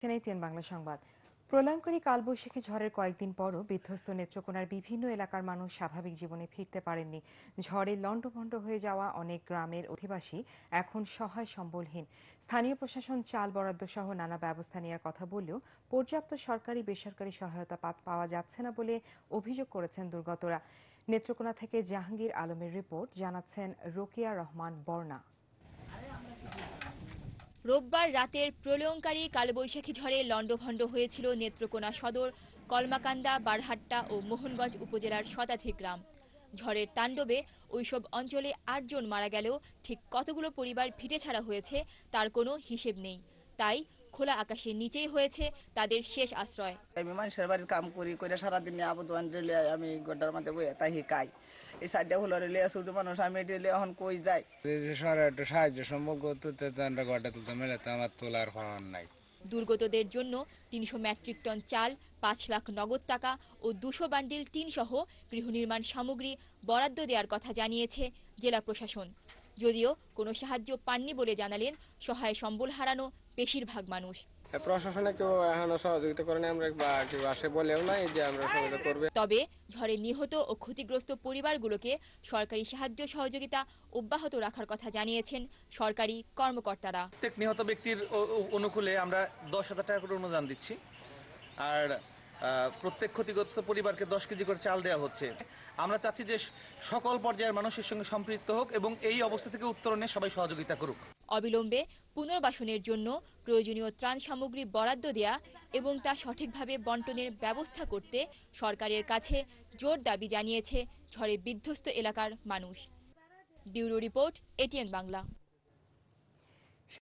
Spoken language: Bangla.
এটিএন বাংলা সংবাদ। প্রলয়ঙ্করী কালবৈশাখী ঝড়ের কয়েকদিন পরও বিধ্বস্ত নেত্রকোনার বিভিন্ন এলাকার মানুষ স্বাভাবিক জীবনে ফিরতে পারেননি। ঝড়ে লণ্ডভণ্ড হয়ে যাওয়া অনেক গ্রামের অধিবাসী এখন সহায় সম্বলহীন। স্থানীয় প্রশাসন চাল বরাদ্দ সহ নানা ব্যবস্থা নেওয়ার কথা বললেও পর্যাপ্ত সরকারি বেসরকারি সহায়তা পাওয়া যাচ্ছে না বলে অভিযোগ করেছেন দুর্গতরা। নেত্রকোনা থেকে জাহাঙ্গীর আলমের রিপোর্ট, জানাচ্ছেন রোকেয়া রহমান বর্ণা। রোববার রাতের প্রলয়ঙ্কারী কালবৈশাখী ঝড়ে লণ্ডভণ্ড হয়েছিল নেত্রকোনা সদর, কলমাকান্দা, বারহাট্টা ও মোহনগঞ্জ উপজেলার শতাধিক গ্রাম। ঝড়ের তাণ্ডবে ওইসব অঞ্চলে ৮ জন মারা গেলেও ঠিক কতগুলো পরিবার ভিটে ছাড়া হয়েছে তার কোনো হিসেব নেই। তাই খোলা আকাশের নিচেই হয়েছে তাদের শেষ আশ্রয়। আমি মানুষের বাড়ির কাম করি করে সারাদিন আবদান রেলে আমি গড্ডার মধ্যে বই তাই কাই এই সাইডে হলো রেলে ছোট মানুষ আমি রেলে এখন কই যাই। সরকার একটু সাহায্য সম্ভব তুলতে গড্ডা তুলতে মেলে তো আমার তোলার পাওয়ার নাই। দুর্গতদের জন্য ৩০০ মেট্রিক টন চাল, ৫ লাখ নগদ টাকা ও ২০০ বান্ডিল টিন সহ গৃহনির্মাণ সামগ্রী বরাদ্দ দেওয়ার কথা জানিয়েছে জেলা প্রশাসন। যদিও কোনো সাহায্য পাননি বলে জানালেন সহায় সম্বল হারানো বেশিরভাগ মানুষ। প্রশাসনে কেউ এখনো সহযোগিতা করেনি, আমরা বা কেউ আসে বলেও নাই যে আমরা সহযোগিতা করবে। তবে ঝড়ে নিহত ও ক্ষতিগ্রস্ত পরিবারগুলোকে সরকারি সাহায্য সহযোগিতা অব্যাহত রাখার কথা জানিয়েছেন সরকারি কর্মকর্তারা। প্রত্যেক নিহত ব্যক্তির অনুকূলে আমরা 10,000 টাকা করে অনুদান দিচ্ছি, আর প্রত্যেক ক্ষতিগ্রস্ত পরিবারকে 10 কেজি করে চাল দেওয়া হচ্ছে। আমরা চাচ্ছি যে সকল পর্যায়ের মানুষের সঙ্গে সম্পৃক্ত হোক এবং এই অবস্থা থেকে উত্তরণে সবাই সহযোগিতা করুক। অবিলম্বে পুনর্বাসনের জন্য প্রয়োজনীয় ত্রাণ সামগ্রী বরাদ্দ দেয়া এবং তা সঠিকভাবে বন্টনের ব্যবস্থা করতে সরকারের কাছে জোর দাবি জানিয়েছে ঝড়ে বিধ্বস্ত এলাকার মানুষ। Bureau report, ATN Bangla.